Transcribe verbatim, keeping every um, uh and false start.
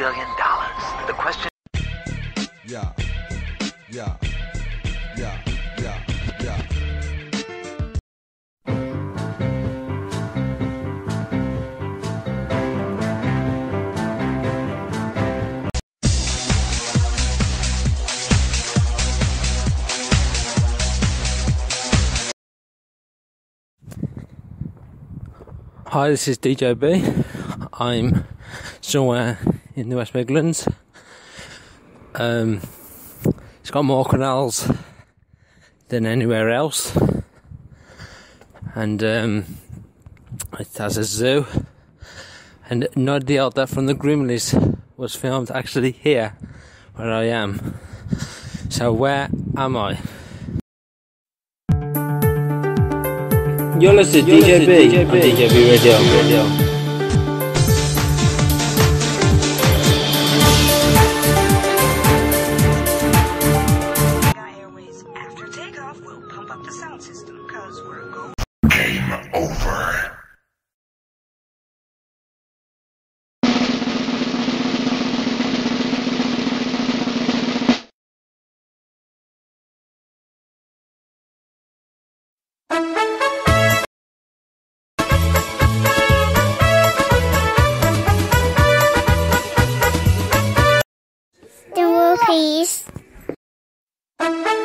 zillion dollars. The question... Yeah, yeah, yeah, yeah, yeah. Hi, this is D J B. I'm somewhere in the West Midlands. Um, it's got more canals than anywhere else, and um, it has a zoo. And no doubt that from the Grimleys was filmed actually here, where I am. So where am I? You're listening to D J B, D J B, D J B Radio. Radio. Airways after takeoff, we'll pump up the sound system because we're going. Game over. The world, please.